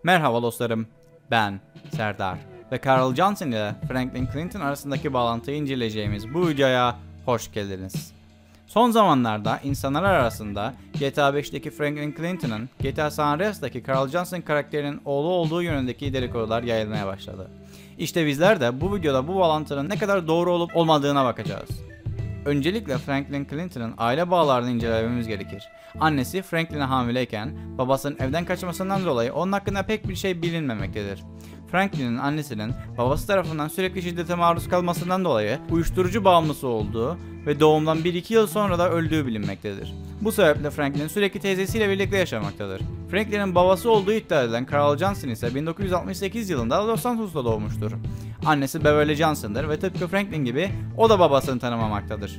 Merhaba dostlarım, ben Serdar ve Carl Johnson ile Franklin Clinton arasındaki bağlantıyı inceleyeceğimiz bu videoya hoş geldiniz. Son zamanlarda insanlar arasında GTA 5'teki Franklin Clinton'ın GTA San Andreas'taki Carl Johnson karakterinin oğlu olduğu yönündeki dedikodular yayılmaya başladı. İşte bizler de bu videoda bu bağlantının ne kadar doğru olup olmadığına bakacağız. Öncelikle Franklin Clinton'ın aile bağlarını incelememiz gerekir. Annesi Franklin'e hamileyken babasının evden kaçmasından dolayı onun hakkında pek bir şey bilinmemektedir. Franklin'in annesinin babası tarafından sürekli şiddete maruz kalmasından dolayı uyuşturucu bağımlısı olduğu ve doğumdan 1-2 yıl sonra da öldüğü bilinmektedir. Bu sebeple Franklin sürekli teyzesiyle birlikte yaşamaktadır. Franklin'in babası olduğu iddia edilen Carl Johnson ise 1968 yılında Los Santos'ta doğmuştur. Annesi Beverly Johnson'dır ve tıpkı Franklin gibi o da babasını tanımamaktadır.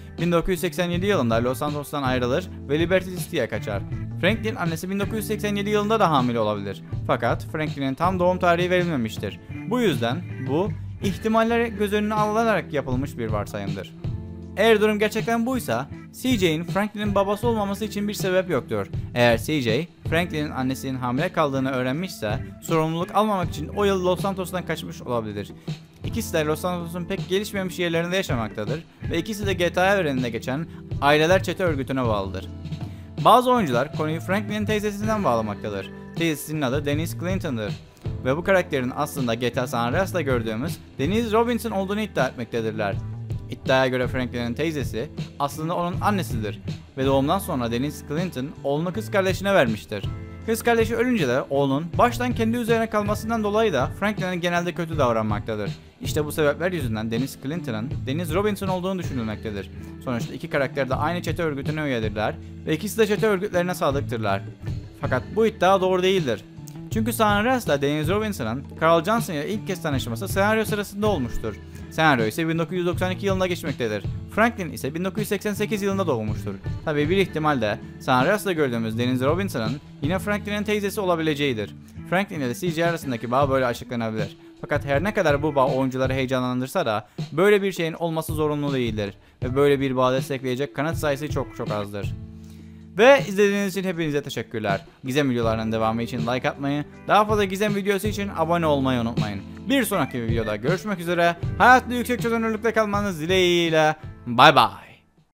1987 yılında Los Santos'tan ayrılır ve Liberty City'ye kaçar. Franklin annesi 1987 yılında da hamile olabilir. Fakat Franklin'in tam doğum tarihi verilmemiştir. Bu yüzden bu ihtimaller göz önüne alınarak yapılmış bir varsayımdır. Eğer durum gerçekten buysa, CJ'in Franklin'in babası olmaması için bir sebep yoktur. Eğer CJ, Franklin'in annesinin hamile kaldığını öğrenmişse, sorumluluk almamak için o yıl Los Santos'tan kaçmış olabilir. İkisi de Los Santos'un pek gelişmemiş yerlerinde yaşamaktadır ve ikisi de GTA evreninde geçen aileler çete örgütüne bağlıdır. Bazı oyuncular konuyu Franklin'in teyzesinden bağlamaktadır. Teyzesinin adı Denise Clinton'dır ve bu karakterin aslında GTA San Andreas'ta gördüğümüz Denise Robinson olduğunu iddia etmektedirler. İddiaya göre Franklin'in teyzesi aslında onun annesidir ve doğumdan sonra Denise Clinton oğlunu kız kardeşine vermiştir. Kız kardeşi ölünce de oğlunun baştan kendi üzerine kalmasından dolayı da Franklin'e genelde kötü davranmaktadır. İşte bu sebepler yüzünden Denise Clinton'ın Denise Robinson olduğunu düşünülmektedir. Sonuçta iki karakter de aynı çete örgütüne üyedirler ve ikisi de çete örgütlerine sadıktırlar. Fakat bu iddia doğru değildir. Çünkü San Andreas'ta Denise Robinson'ın Carl Johnson ile ilk kez tanışması senaryo sırasında olmuştur. Senaryo ise 1992 yılında geçmektedir. Franklin ise 1988 yılında doğmuştur. Tabii bir ihtimal de San Andreas'ta gördüğümüz Denise Robinson'ın yine Franklin'in teyzesi olabileceğidir. Franklin ile CJ arasındaki bağ böyle açıklanabilir. Fakat her ne kadar bu bağ oyuncuları heyecanlandırsa da böyle bir şeyin olması zorunlu değildir. Ve böyle bir bağ destekleyecek kanıt sayısı çok azdır. Ve izlediğiniz için hepinize teşekkürler. Gizem videolarının devamı için like atmayı, daha fazla gizem videosu için abone olmayı unutmayın. Bir sonraki videoda görüşmek üzere. Hayatlı yüksek çözünürlükte kalmanız dileğiyle. Bay bay.